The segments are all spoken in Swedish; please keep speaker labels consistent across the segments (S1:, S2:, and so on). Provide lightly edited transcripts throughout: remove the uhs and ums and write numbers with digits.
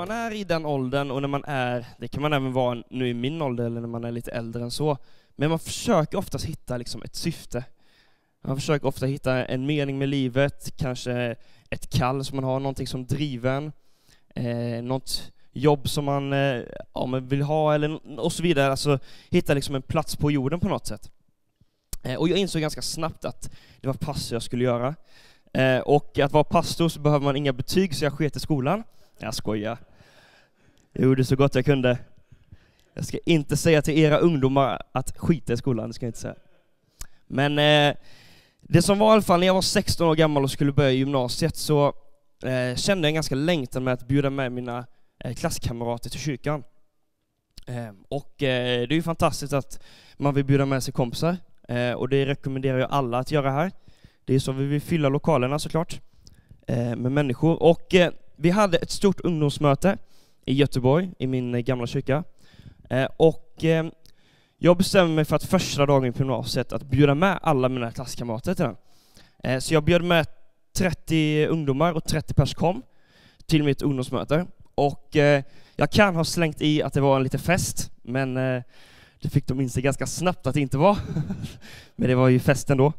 S1: man är i den åldern och när man är, det kan man även vara nu i min ålder eller när man är lite äldre än så, men man försöker oftast hitta liksom ett syfte. Man försöker ofta hitta en mening med livet, kanske ett kall som man har, någonting som driven, något jobb som man vill ha eller och så vidare. Alltså hitta liksom en plats på jorden på något sätt. Och jag insåg ganska snabbt att det var pastor jag skulle göra. Och att vara pastor så behöver man inga betyg, så jag sket i skolan. Jag skojar. Jag gjorde så gott jag kunde. Jag ska inte säga till era ungdomar att skita i skolan, det ska jag inte säga. Men det som var i alla fall när jag var 16 år gammal och skulle börja gymnasiet så kände jag ganska längtan med att bjuda med mina klasskamrater till kyrkan. Och det är ju fantastiskt att man vill bjuda med sig kompisar. Och det rekommenderar jag alla att göra här. Det är så vi vill fylla lokalerna såklart med människor. Och vi hade ett stort ungdomsmöte i Göteborg, i min gamla kyrka. Och jag bestämde mig för att första dagen på gymnasiet att bjuda med alla mina klasskamrater till den. Så jag bjöd med 30 ungdomar och 30 pers kom till mitt ungdomsmöte. Och jag kan ha slängt i att det var en liten fest, men det fick de inse ganska snabbt att det inte var. Men det var ju festen då.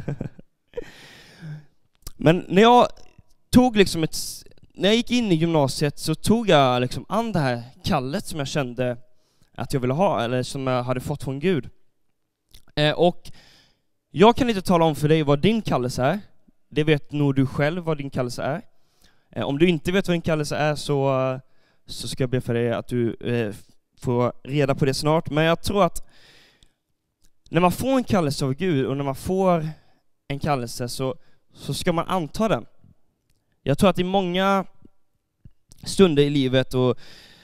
S1: Men när jag tog liksom när jag gick in i gymnasiet så tog jag liksom an det här kallet som jag kände att jag ville ha, eller som jag hade fått från Gud. Och jag kan inte tala om för dig vad din kallelse är. Det vet nog du själv vad din kallelse är. Om du inte vet vad din kallelse är så ska jag be för dig att du får reda på det snart. Men jag tror att när man får en kallelse av Gud och när man får en kallelse så ska man anta den. Jag tror att i många stunder i livet och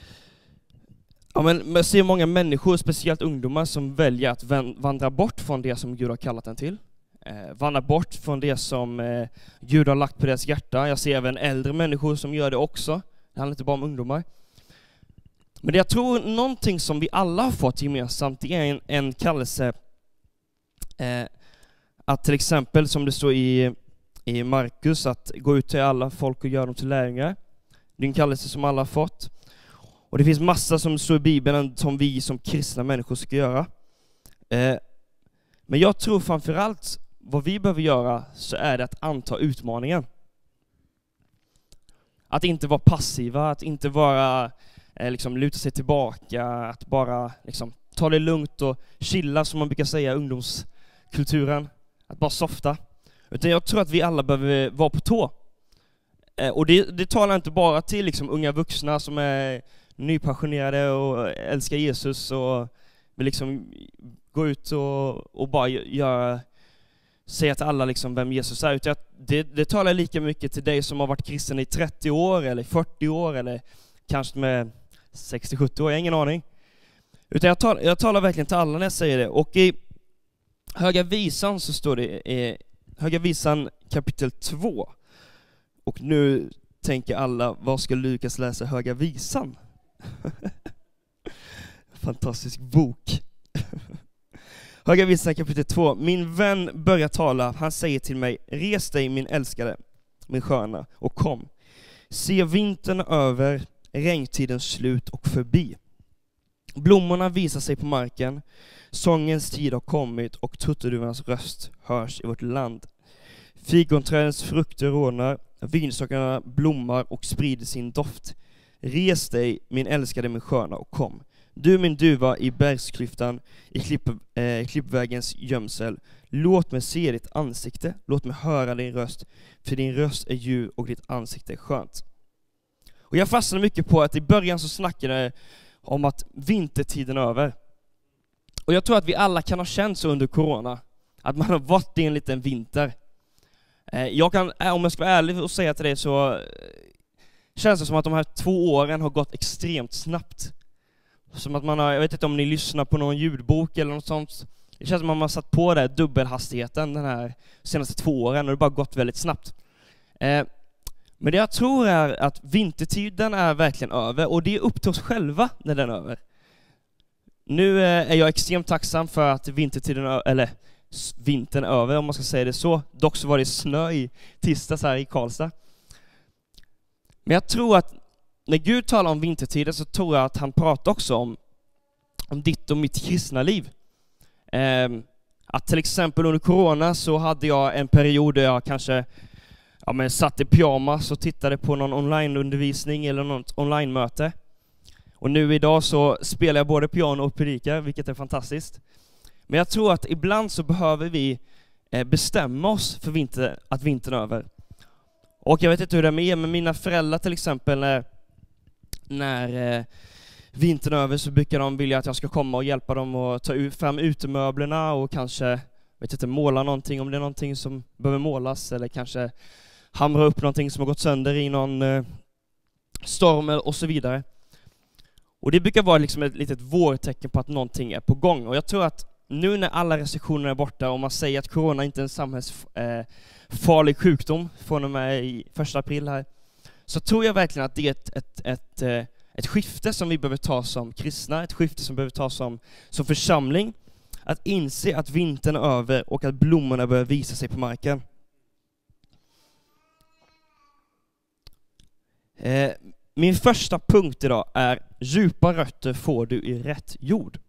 S1: man ser många människor, speciellt ungdomar, som väljer att vandra bort från det som Gud har kallat den till. Vandra bort från det som Gud har lagt på deras hjärta. Jag ser även äldre människor som gör det också. Det handlar inte bara om ungdomar. Men jag tror någonting som vi alla har fått gemensamt, det är en kallelse att till exempel, som det står i Markus, att gå ut till alla folk och göra dem till lärjungar. Det är en kallelse som alla har fått. Och det finns massa som står i Bibeln som vi som kristna människor ska göra. Men jag tror framförallt vad vi behöver göra så är det att anta utmaningen. Att inte vara passiva, att inte vara liksom luta sig tillbaka, att bara liksom ta det lugnt och chilla, som man brukar säga i ungdomskulturen. Att bara softa. Utan jag tror att vi alla behöver vara på tå. Och det talar inte bara till liksom unga vuxna som är nypassionerade och älskar Jesus och vill liksom gå ut och bara säga till alla liksom vem Jesus är. Utan det talar lika mycket till dig som har varit kristen i 30 år eller 40 år eller kanske med 60-70 år, jag har ingen aning. Utan jag talar verkligen till alla när jag säger det. Och i Höga Visan så står det Höga Visan kapitel 2. Och nu tänker alla, vad ska Lukas läsa Höga Visan? Fantastisk bok. Höga Visan kapitel 2. Min vän börjar tala, han säger till mig: res dig min älskade, min sköna, och kom. Se vintern över, regntidens slut och förbi. Blommorna visar sig på marken, sångens tid har kommit och turturduvornas röst hörs i vårt land. Fikonträdens frukter rodnar, vinstockarna blommar och sprider sin doft. Res dig min älskade, min sköna, och kom. Du min duva i bergsklyftan, i klippvägens gömsel. Låt mig se ditt ansikte, låt mig höra din röst, för din röst är ljuv och ditt ansikte är skönt. Och jag fastnade mycket på att i början så snackade om att vintertiden är över. Och jag tror att vi alla kan ha känt så under corona, att man har varit i en liten vinter. Om jag ska vara ärlig och säga till dig, så känns det som att de här 2 åren har gått extremt snabbt. Som att man har, jag vet inte om ni lyssnar på någon ljudbok eller något sånt. Det känns som att man har satt på det dubbelhastigheten den här senaste 2 åren och det har bara gått väldigt snabbt. Men det jag tror är att vintertiden är verkligen över, och det är upp till oss själva när den är över. Nu är jag extremt tacksam för att vintern är över, om man ska säga det så. Dock så var det snö i tisdags här i Karlstad. Men jag tror att när Gud talar om vintertiden så tror jag att han pratar också om ditt och mitt kristna liv. Att till exempel under corona så hade jag en period där jag kanske satt i pyjamas och tittade på någon onlineundervisning eller något online-möte. Och nu idag så spelar jag både piano och predikar, vilket är fantastiskt. Men jag tror att ibland så behöver vi bestämma oss för att vintern är över. Och jag vet inte hur det är med er, men mina föräldrar till exempel, när vintern är över så brukar de vilja att jag ska komma och hjälpa dem att ta fram utemöblerna och kanske måla någonting om det är någonting som behöver målas, eller kanske hamra upp någonting som har gått sönder i någon storm och så vidare. Och det brukar vara liksom ett litet vårtecken på att någonting är på gång. Och jag tror att nu när alla restriktioner är borta och man säger att corona inte är en samhällsfarlig sjukdom från och med i 1 april här, så tror jag verkligen att det är ett skifte som vi behöver ta som kristna, ett skifte som vi behöver ta som församling, att inse att vintern är över och att blommorna börjar visa sig på marken. Min första punkt idag är: djupa rötter får du i rätt jord.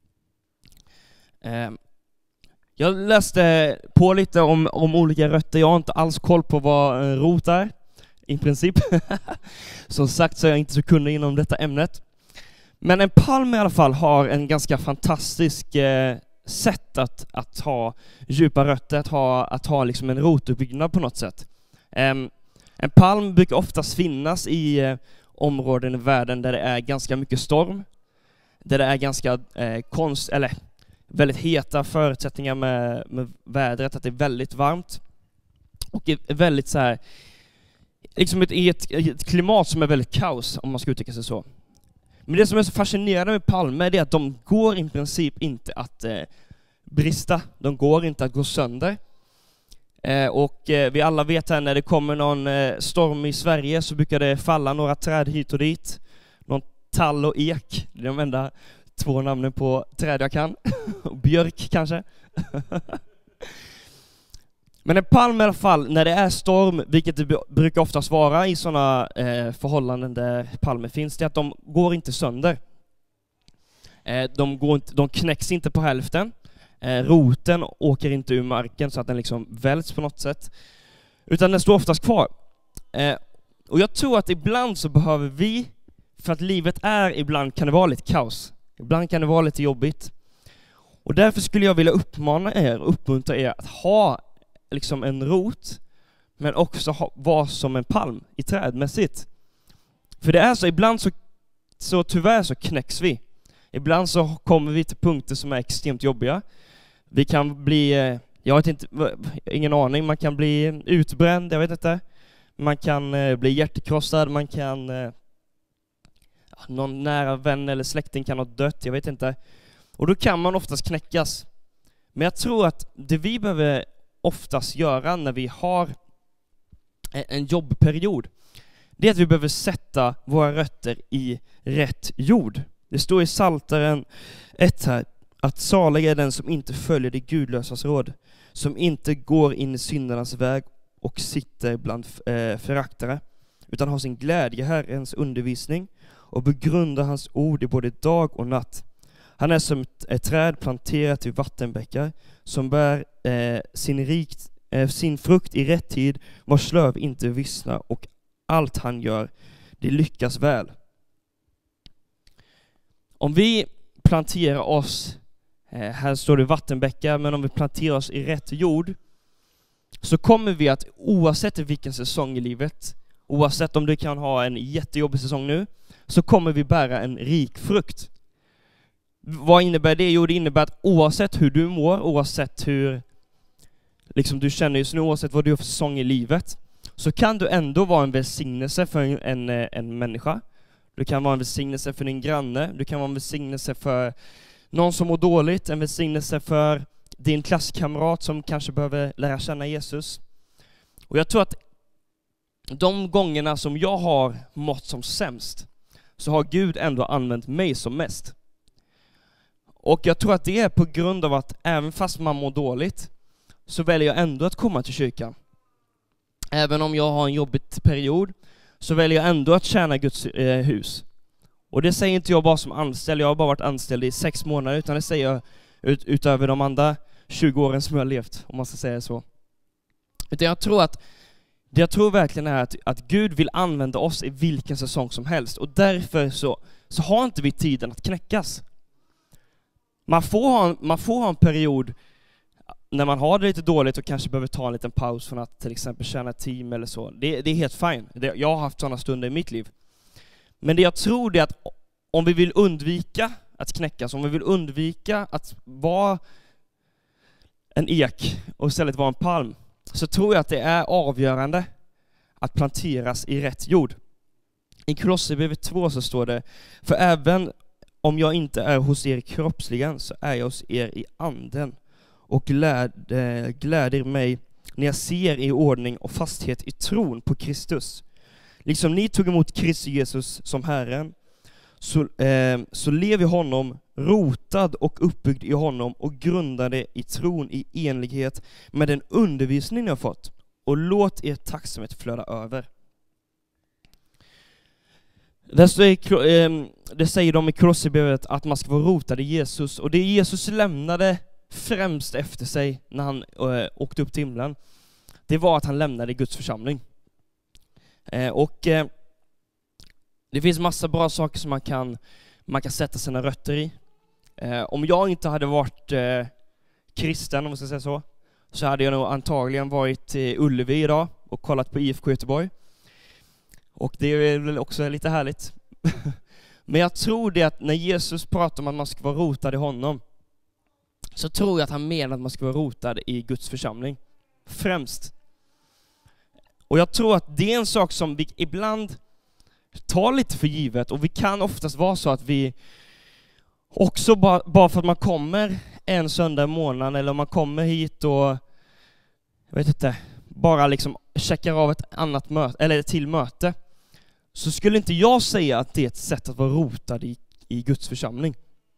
S1: Jag läste på lite om olika rötter. Jag har inte alls koll på vad rot är, i princip. Som sagt så är jag inte så kunnig inom detta ämnet. Men en palm i alla fall har en ganska fantastisk sätt att ha djupa rötter, att ha liksom en rotuppbyggnad på något sätt. En palm brukar oftast finnas i områden i världen där det är ganska mycket storm, där det är ganska väldigt heta förutsättningar med vädret, att det är väldigt varmt och är väldigt så här, liksom i ett klimat som är väldigt kaos, om man ska uttrycka sig så. Men det som är så fascinerande med palmer är att de går i princip inte att brista, de går inte att gå sönder. Och vi alla vet här, när det kommer någon storm i Sverige så brukar det falla några träd hit och dit. Någon tall och ek, det är de enda 2 namnen på träd jag kan. Björk kanske. Men en palm i alla fall, när det är storm, vilket det brukar oftast vara i sådana förhållanden där palmer finns, det är att de går inte sönder. De knäcks inte på hälften. Roten åker inte ur marken så att den liksom välts på något sätt, utan den står oftast kvar. Och jag tror att ibland så behöver vi, för att livet ibland kan det vara lite kaos, ibland kan det vara lite jobbigt, och därför skulle jag vilja uppmuntra er att ha liksom en rot, men också vara som en palm i trädmässigt. För det är så, ibland så tyvärr så knäcks vi. Ibland så kommer vi till punkter som är extremt jobbiga. Vi kan bli, ingen aning, man kan bli utbränd, jag vet inte. Man kan bli hjärtekrossad, man kan någon nära vän eller släkting kan ha dött, jag vet inte. Och då kan man oftast knäckas. Men jag tror att det vi behöver oftast göra när vi har en jobbperiod, det är att vi behöver sätta våra rötter i rätt jord. Det står i Psaltaren 1 här, att salig är den som inte följer det gudlösas råd, som inte går in i syndarnas väg och sitter bland föraktare, utan har sin glädje i Herrens undervisning och begrundar hans ord i både dag och natt. Han är som ett träd planterat vid vattenbäckar, som bär sin frukt i rätt tid, vars löv inte vissnar, och allt han gör, det lyckas väl. Om vi planterar oss, här står det vattenbäckar, men om vi planterar oss i rätt jord, så kommer vi att, oavsett vilken säsong i livet, oavsett om du kan ha en jättejobbig säsong nu, så kommer vi bära en rik frukt. Vad innebär det? Jo, det innebär att oavsett hur du mår, oavsett hur liksom du känner just nu, oavsett vad du har för säsong i livet, så kan du ändå vara en välsignelse för en människa. Du kan vara en välsignelse för din granne, du kan vara en välsignelse för någon som mår dåligt, en välsignelse för din klasskamrat som kanske behöver lära känna Jesus. Och jag tror att de gångerna som jag har mått som sämst, så har Gud ändå använt mig som mest. Och jag tror att det är på grund av att även fast man mår dåligt, så väljer jag ändå att komma till kyrkan. Även om jag har en jobbig period, så väljer jag ändå att tjäna Guds hus. Och det säger inte jag bara som anställd, jag har bara varit anställd i 6 månader, utan det säger jag utöver de andra 20 åren som jag har levt, om man ska säga så. Utan jag tror verkligen är att Gud vill använda oss i vilken säsong som helst, och därför så har inte vi tiden att knäckas. Man får ha en period när man har det lite dåligt och kanske behöver ta en liten paus från att till exempel tjäna ett team eller så. Det är helt fine. Jag har haft sådana stunder i mitt liv. Men det jag tror är att om vi vill undvika att knäckas, om vi vill undvika att vara en ek och istället vara en palm, så tror jag att det är avgörande att planteras i rätt jord. I Kolosserbrevet 2 så står det: för även om jag inte är hos er kroppsligen, så är jag hos er i anden, och gläder mig när jag ser er ordning och fasthet i tron på Kristus. Liksom ni tog emot Kristus Jesus som Herren, så lev i honom, rotad och uppbyggd i honom och grundade i tron i enlighet med den undervisning ni har fått, och låt er tacksamhet flöda över. Det säger de i Kolosserbrevet att man ska vara rotad i Jesus, och det Jesus lämnade främst efter sig när han åkte upp till himlen, det var att han lämnade Guds församling. Det finns massa bra saker som man kan sätta sina rötter i. Om jag inte hade varit kristen, om man ska säga så hade jag nog antagligen varit i Ullevi idag och kollat på IFK Göteborg. Och det är väl också lite härligt. Men jag tror det att när Jesus pratar om att man ska vara rotad i honom, så tror jag att han menar att man ska vara rotad i Guds församling främst. Och jag tror att det är en sak som vi ibland tar lite för givet, och vi kan oftast vara så att vi också bara för att man kommer en söndag i månaden, eller om man kommer hit och jag vet inte, bara liksom checkar av ett annat möte eller ett till möte, så skulle inte jag säga att det är ett sätt att vara rotad i Guds församling.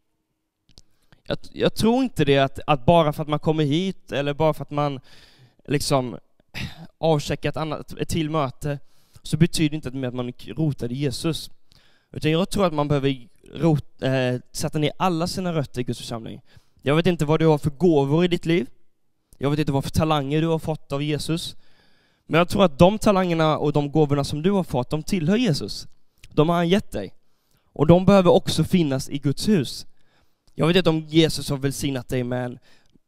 S1: Jag tror inte det att bara för att man kommer hit eller bara för att man liksom avcheckar ett till möte, så betyder inte det att man är rotad i Jesus. Utan jag tror att man behöver sätta ner alla sina rötter i Guds församling. Jag vet inte vad du har för gåvor i ditt liv. Jag vet inte vad för talanger du har fått av Jesus. Men jag tror att de talangerna och de gåvorna som du har fått, de tillhör Jesus. De har han gett dig. Och de behöver också finnas i Guds hus. Jag vet inte om Jesus har välsignat dig med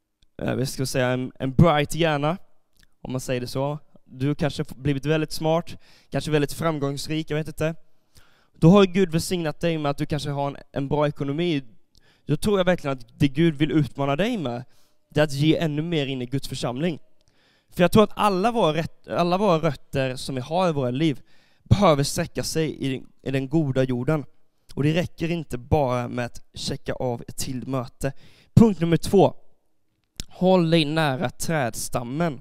S1: en bright hjärna, om man säger det så. Du kanske blivit väldigt smart, kanske väldigt framgångsrik, jag vet inte. Då har Gud välsignat dig med att du kanske har en bra ekonomi. Då tror jag verkligen att det Gud vill utmana dig med, det är att ge ännu mer in i Guds församling. För jag tror att alla våra rötter som vi har i våra liv behöver sträcka sig i den goda jorden. Och det räcker inte bara med att checka av ett till möte. Punkt nummer 2. Håll dig nära trädstammen.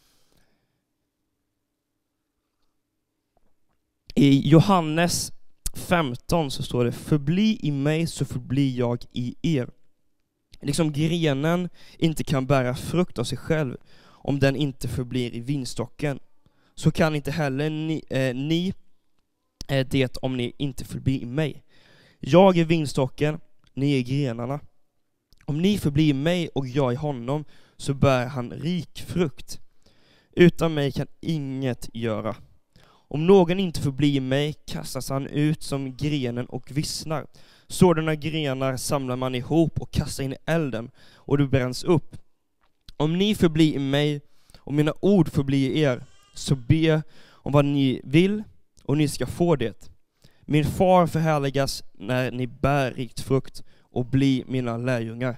S1: I Johannes 15 så står det: förbli i mig så förblir jag i er. Liksom grenen inte kan bära frukt av sig själv om den inte förblir i vinstocken, så kan inte heller ni det om ni inte förblir i mig. Jag är vinstocken, ni är grenarna. Om ni förblir i mig och jag i honom, så bär han rik frukt. Utan mig kan inget göra. Om någon inte förblir i mig, kastas han ut som grenen och vissnar. Sådana grenar samlar man ihop och kastar in i elden, och det bränns upp. Om ni förblir i mig och mina ord förblir i er, så be om vad ni vill och ni ska få det. Min far förhärligas när ni bär rikt frukt och blir mina lärjungar.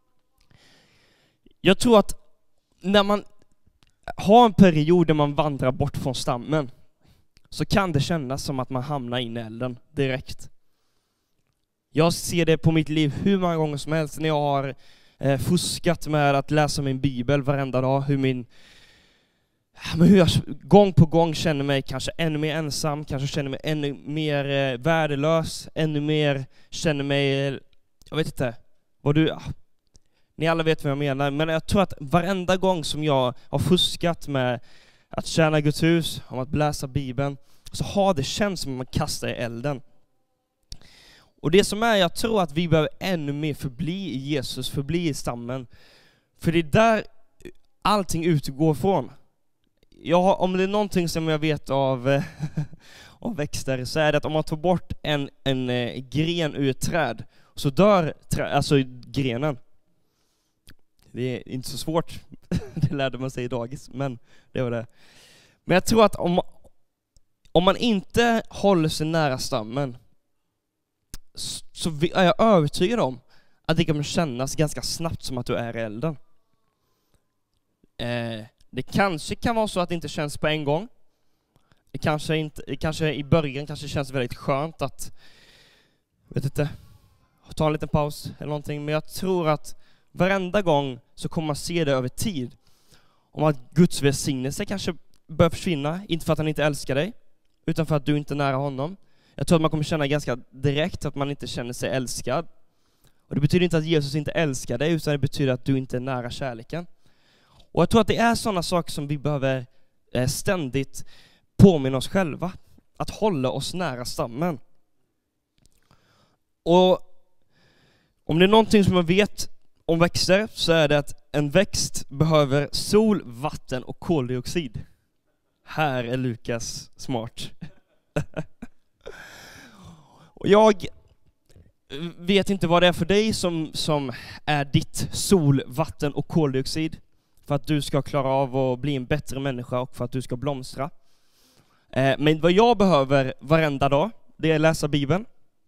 S1: Jag tror att när man har en period där man vandrar bort från stammen, så kan det kännas som att man hamnar in i elden direkt. Jag ser det på mitt liv hur många gånger som helst när jag har fuskat med att läsa min bibel varenda dag, hur jag gång på gång känner mig kanske ännu mer ensam, kanske känner mig ännu mer värdelös, ännu mer känner mig, jag vet inte, ni alla vet vad jag menar, men jag tror att varenda gång som jag har fuskat med att tjäna Guds hus, om att läsa bibeln, så har det känts som att man kastar i elden. Och det som är, jag tror att vi behöver ännu mer förbli i Jesus, förbli i stammen. För det är där allting utgår från. Om det är någonting som jag vet av växter, så är det att om man tar bort en gren ur ett träd, så dör alltså grenen. Det är inte så svårt, det lärde man sig i dagis, men det var det. Men jag tror att om man inte håller sig nära stammen, så är jag övertygad om att det kommer kännas ganska snabbt som att du är i elden. Det kanske kan vara så att det inte känns på en gång. Det kanske i början kanske känns väldigt skönt att, ta en liten paus eller någonting. Men jag tror att varenda gång så kommer man se det över tid. Om att Guds välsignelse kanske börjar försvinna, inte för att han inte älskar dig, utan för att du inte är nära honom. Jag tror att man kommer känna ganska direkt att man inte känner sig älskad. Och det betyder inte att Jesus inte älskar dig, utan det betyder att du inte är nära kärleken. Och jag tror att det är sådana saker som vi behöver ständigt påminna oss själva. Att hålla oss nära stammen. Och om det är någonting som man vet om växter, så är det att en växt behöver sol, vatten och koldioxid. Här är Lukas smart. Och jag vet inte vad det är för dig som är ditt sol, vatten och koldioxid. För att du ska klara av att bli en bättre människa och för att du ska blomstra. Men vad jag behöver varenda dag, det är att läsa Bibeln.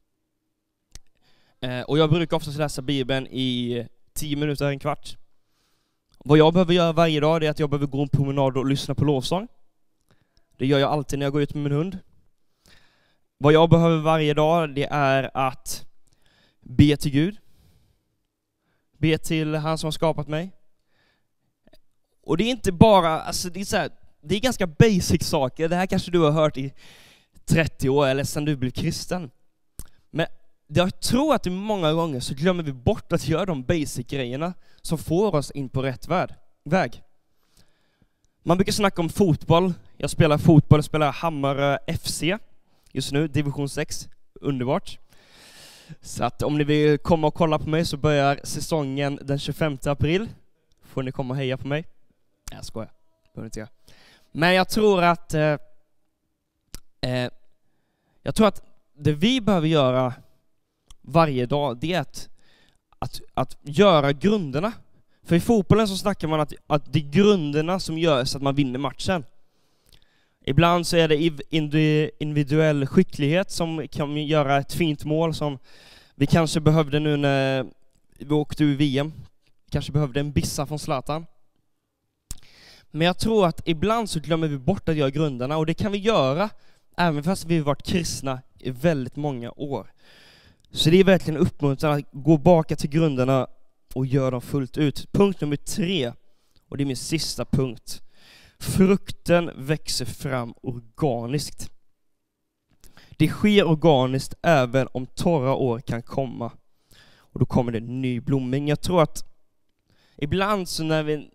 S1: Och jag brukar oftast läsa Bibeln i 10 minuter, en kvart. Vad jag behöver göra varje dag, det är att jag behöver gå en promenad och lyssna på lovsång. Det gör jag alltid när jag går ut med min hund. Vad jag behöver varje dag, det är att be till Gud. Be till han som har skapat mig. Och det är inte bara, alltså det är ganska basic saker. Det här kanske du har hört i 30 år eller sedan du blev kristen. Men jag tror att många gånger så glömmer vi bort att göra de basic grejerna som får oss in på rätt väg. Man brukar snacka om fotboll. Jag spelar Hammarö FC just nu, division 6. Underbart. Så att om ni vill komma och kolla på mig så börjar säsongen den 25 april. Får ni komma och heja på mig. Jag skojar. Men jag tror att det vi behöver göra varje dag, det är att göra grunderna. För i fotbollen så snackar man att det är grunderna som gör så att man vinner matchen. Ibland så är det individuell skicklighet som kan göra ett fint mål, som vi kanske behövde nu när vi åkte ur VM. Kanske behövde en bissa från Zlatan. Men jag tror att ibland så glömmer vi bort att göra grunderna, och det kan vi göra även fast vi har varit kristna i väldigt många år. Så det är verkligen uppmuntran att gå baka till grunderna och göra dem fullt ut. Punkt nummer 3, och det är min sista punkt. Frukten växer fram organiskt. Det sker organiskt även om torra år kan komma. Och då kommer det en ny blommning. Jag tror att ibland så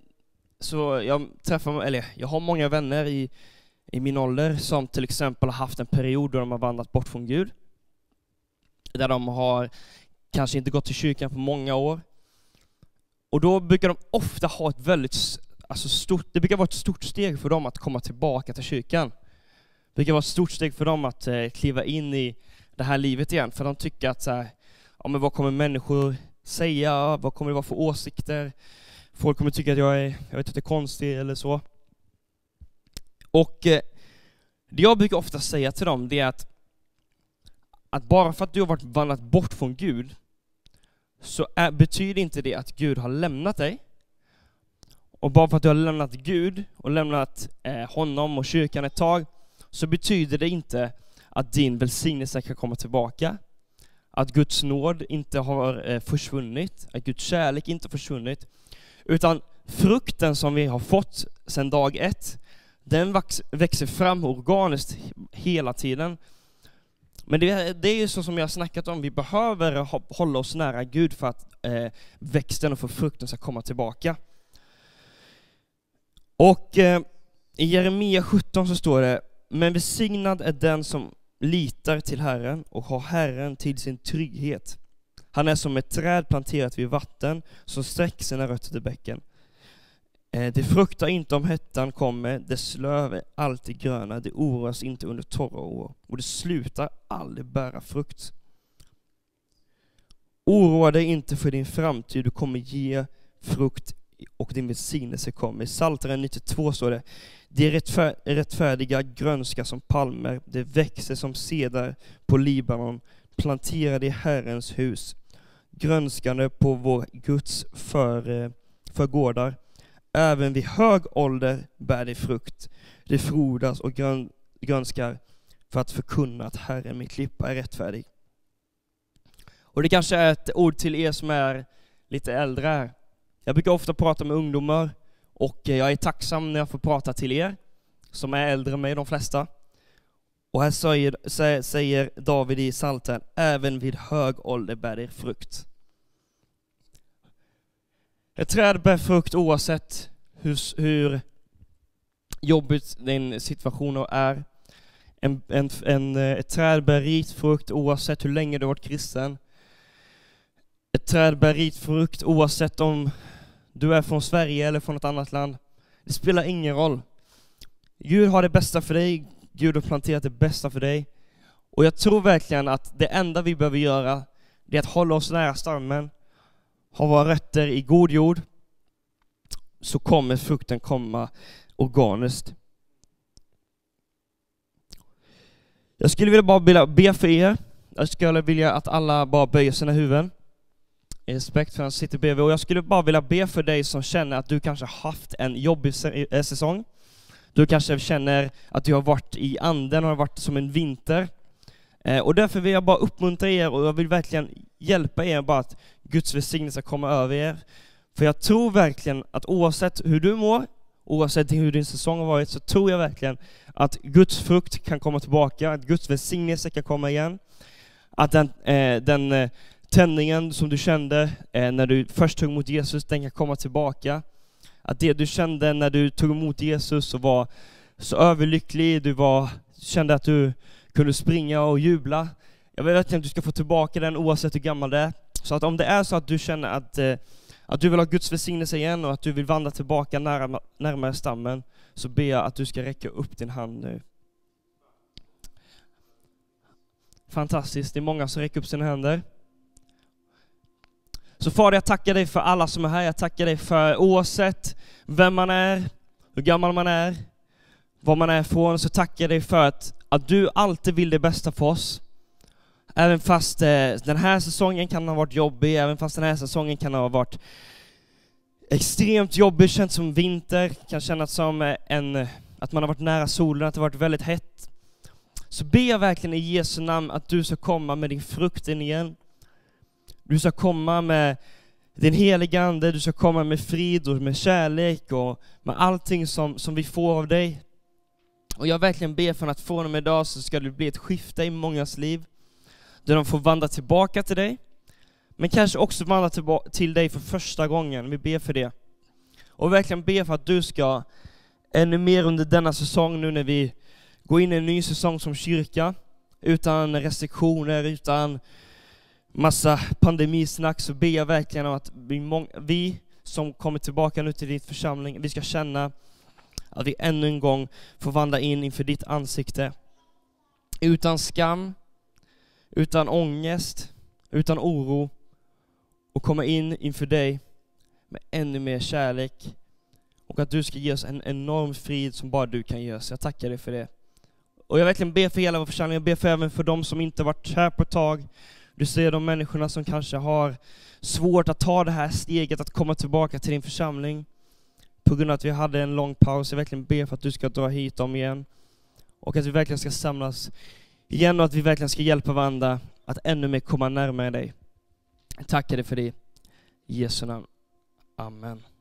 S1: jag har många vänner i min ålder som till exempel har haft en period då de har vandrat bort från Gud. Där de har kanske inte gått till kyrkan på många år. Och då brukar de ofta ha ett det brukar vara ett stort steg för dem att komma tillbaka till kyrkan. Det brukar vara ett stort steg för dem att kliva in i det här livet igen. För de tycker att men vad kommer människor säga? Vad kommer det vara för åsikter? Folk kommer tycka att jag är konstig eller så. Och det jag brukar ofta säga till dem, det är att bara för att du har vandrat bort från Gud, så betyder inte det att Gud har lämnat dig. Och bara för att du har lämnat Gud och lämnat honom och kyrkan ett tag, så betyder det inte att din välsignelse kan komma tillbaka. Att Guds nåd inte har försvunnit, att Guds kärlek inte har försvunnit. Utan frukten som vi har fått sedan dag 1, den växer fram organiskt hela tiden. Men det är ju så som jag har snackat om, vi behöver hålla oss nära Gud för att växten och för frukten ska komma tillbaka. Och i Jeremia 17 så står det: Men välsignad är den som litar till Herren och har Herren till sin trygghet. Han är som ett träd planterat vid vatten som sträcker sina rötter till bäcken. Det fruktar inte om hettan kommer, dess löv är alltid gröna, det oroas inte under torra år och det slutar aldrig bära frukt. Oroa dig inte för din framtid, du kommer ge frukt och din välsignelse kommer. I Psaltaren 92 står det: det rättfärdiga grönska som palmer, det växer som cedar på Libanon, planterade i Herrens hus, grönskande på vår Guds förgårdar. Även vid hög ålder bär det frukt, det frodas och grönskar för att förkunna att Herren min klippa är rättfärdig. Och det kanske är ett ord till er som är lite äldre här. Jag brukar ofta prata med ungdomar och jag är tacksam när jag får prata till er som är äldre än mig, de flesta. Och här säger David i Psaltaren: även vid hög ålder bär det frukt. Ett träd bär frukt oavsett hur jobbigt din situation är. Ett träd bär rik frukt oavsett hur länge du har varit kristen. Ett träd bär rik frukt oavsett om du är från Sverige eller från ett annat land. Det spelar ingen roll. Gud har det bästa för dig. Gud har planterat det bästa för dig. Och jag tror verkligen att det enda vi behöver göra är att hålla oss nära stammen, ha våra rötter i god jord, så kommer frukten komma organiskt. Jag skulle vilja be för er. Jag skulle vilja att alla bara böjer sina huvuden i respekt för att han sitter bredvid. Och jag skulle bara vilja be för dig som känner att du kanske haft en jobbig säsong. Du kanske känner att du har varit i anden och har varit som en vinter. Och därför vill jag bara uppmuntra er, och jag vill verkligen hjälpa er bara att Guds välsignelse kommer över er. För jag tror verkligen att oavsett hur du mår, oavsett hur din säsong har varit, så tror jag verkligen att Guds frukt kan komma tillbaka, att Guds välsignelse kan komma igen. Att den tändningen som du kände när du först tog emot Jesus, den kan komma tillbaka. Att det du kände när du tog emot Jesus och var så överlycklig, kände att du kunde springa och jubla. Jag vill verkligen att du ska få tillbaka den oavsett hur gammal det är. Så att om det är så att du känner att du vill ha Guds välsignelse igen och att du vill vandra tillbaka närmare stammen, så ber jag att du ska räcka upp din hand nu. Fantastiskt, det är många som räcker upp sina händer. Så Fader, jag tackar dig för alla som är här. Jag tackar dig för oavsett vem man är, hur gammal man är, var man är från, så tackar jag dig för att du alltid vill det bästa för oss. Även fast den här säsongen kan ha varit jobbig, även fast den här säsongen kan ha varit extremt jobbig, känns som vinter, kan kännas som att man har varit nära solen, att det har varit väldigt hett. Så ber jag verkligen i Jesu namn att du ska komma med din frukt in igen. Du ska komma med din heliga ande, du ska komma med frid och med kärlek och med allting som vi får av dig. Och jag verkligen ber för att från och med idag så ska det bli ett skifte i mångas liv, där de får vandra tillbaka till dig, men kanske också vandra till dig för första gången. Vi ber för det. Och verkligen ber för att du ska ännu mer under denna säsong, nu när vi går in i en ny säsong som kyrka, utan restriktioner, utan massa pandemisnack, så ber jag verkligen om att vi som kommer tillbaka nu till ditt församling, vi ska känna att vi ännu en gång får vandra in inför ditt ansikte. Utan skam, utan ångest, utan oro, och komma in inför dig med ännu mer kärlek, och att du ska ge oss en enorm frid som bara du kan ge oss. Jag tackar dig för det. Och jag verkligen ber för hela vår församling. Jag ber även för de som inte varit här på ett tag. Du ser de människorna som kanske har svårt att ta det här steget att komma tillbaka till din församling på grund av att vi hade en lång paus. Jag verkligen ber för att du ska dra hit dem igen, och att vi verkligen ska samlas igen, och att vi verkligen ska hjälpa varandra att ännu mer komma närmare dig. Jag tackar dig för det. I Jesu namn. Amen.